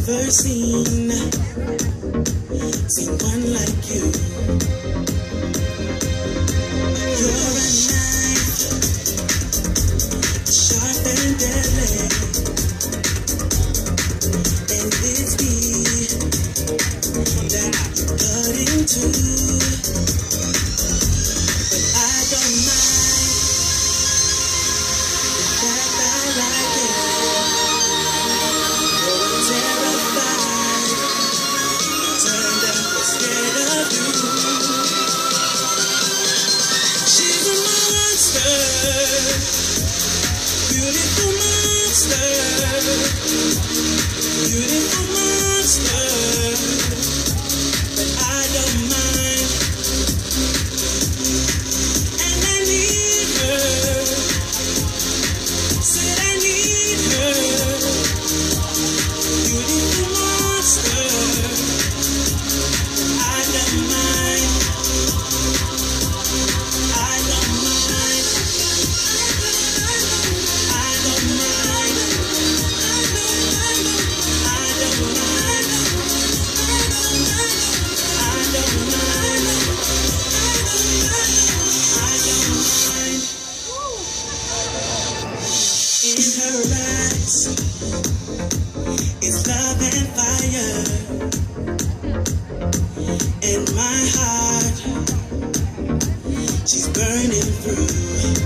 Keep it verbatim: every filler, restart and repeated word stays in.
never seen, seen one like you. You're a knife, sharp and deadly, and it's deep that you cut into. But I don't mind the fact I like it. You're terrified, turned up, we're scared of you. She's a monster, beautiful monster, beautiful monster. But I don't mind, and I need her. Said I need her, beautiful monster. I don't mind, I don't mind, I don't mind, I don't mind, I don't mind, I don't mind. In her eyes is love and fire, in my heart she's burning through.